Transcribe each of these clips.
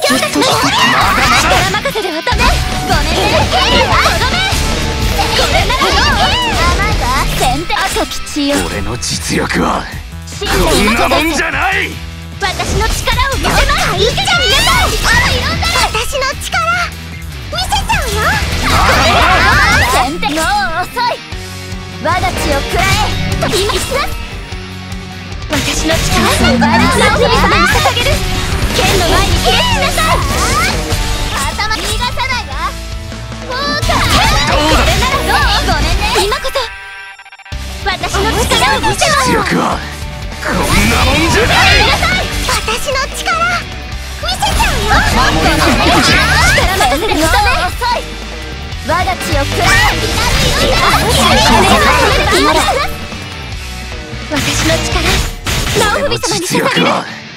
力任せではダメ。ごめんね。これなら甘いわ。先手赤吉よ。 俺の実力はこんなもんじゃない。 私の力を見せます。受けてみなさい。私の力見せちゃうよ。先手もう遅い。我が血をくらえ。と今します。私の力を奪われた王様に捧げる。剣の前にひれ伏しなさい。頭逃がさないわ。これならどう。ごめんね。今こそ私の力を見せます。 実力はこんなもんじゃない。 私の力見せちゃうよ。力任せでも遅い。我が血をくらえ。私の力直文様に捧げる。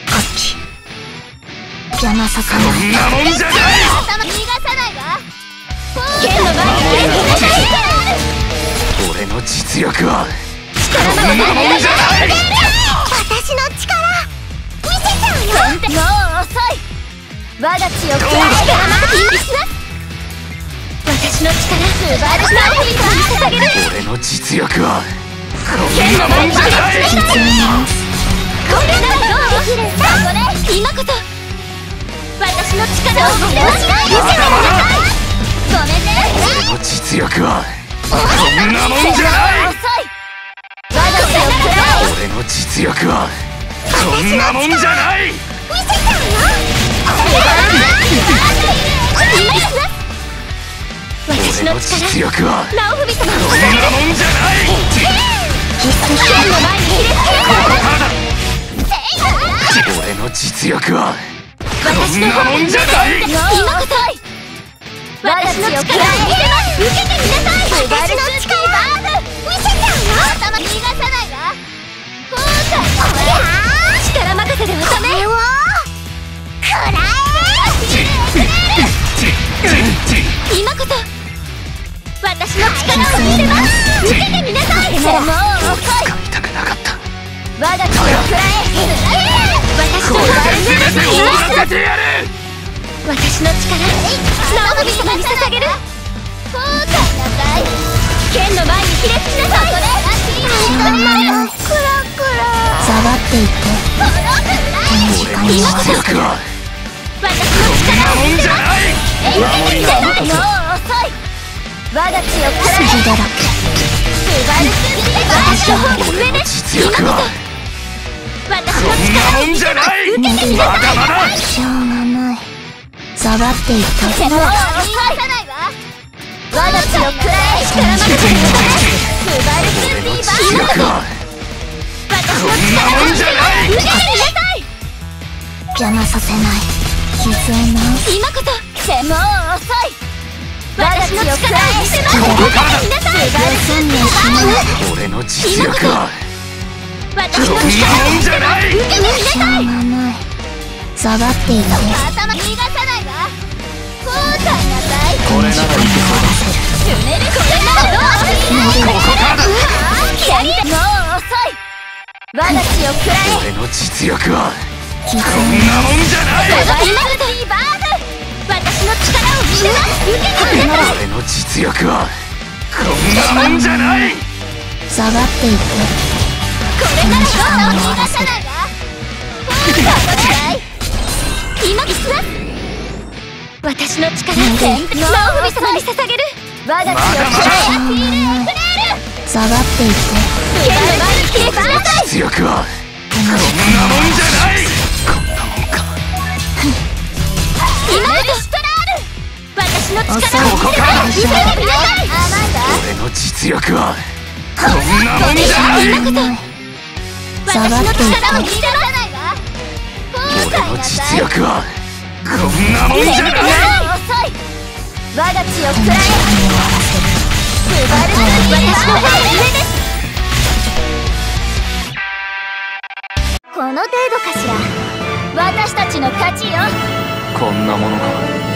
邪魔させない。 こんなもんじゃない。 頭逃がさないわ。剣の前にひれ伏しなさい。 俺の実力は力こんなもんじゃない。 私の力見せちゃうよ。もう遅い。我が血をくらえ。力任せにします。私の力直文様に捧げる。 俺の実力はこんなもんじゃない。 これならどう。今こそ私の力を見せてみなさい。ごめんね。 俺の実力はこんなもんじゃない。 我が血をくらえ。 俺の実力はこんなもんじゃない。 見せちゃうよ。私の実力は直文様にこんなもんじゃない。 剣の前にひれ伏しなさい。 俺の実力は私のこんなもんじゃない。 今こそ私の力を見せます。受けてみなさい。私の力見せちゃうよ。頭逃がさないわ。後悔だ。力任せではダメ。くらえ。今こそ私の力を見せます。受けてみなさい。もう遅い。 使いたくなかった。 我が血をくらえ。私のこれで全てを終わらせてやる。 私の力直文様に捧げる。後悔なさい。剣の前にひれ伏しなさい。知らない。クラクラ下がっていって。 俺の実力は私の力を見せます。 守りがもう遅い。我が血をくらえ。筋だらけ。素晴らしい。私の方が上俺のです。 実力は私のこんな力をもんじゃない。 受けてみなさい。 まだまだしょうがない。下がっていって。もう遅い。我が血をくらえ。力任せになさい。素晴らしい。 俺の実力は私の力を見せます。受けてみなさい。邪魔させない。傷を治す。今こそもう遅い。私の力を見せます。受けてみなさい。素晴らしい。 俺の実力は私の力をこんなもんじゃない。 受けてみなさい。下がっていって。頭逃がさないわ。後悔なさい。 これならいけそうだ。 これならどう。 ここからだ。 もう遅い。我が血をくらえ。 俺の実力はこんなもんじゃない。 今こそいいバーブ。私の力を見せます。受けてみなさい。 俺の実力はこんなもんじゃない。 下がっていって。これならどう。逃がさないわ。後悔なさい。今します。私の力直文様に捧げる。我が血をくらえ。下がっていって。剣の前にひれ伏しなさい。 実力はこんなもんじゃない。こんなもんか。 今こそ私の力を見せます。受けてみなさい。 俺の実力はこんなもんじゃない。 今こそ私の力を見せないわ。 俺の実力はこんなもんじゃない。 遅い。我が血をくらえ。素晴らしい。私の方が上です。この程度かしら。私たちの勝ちよ。 こんなものか。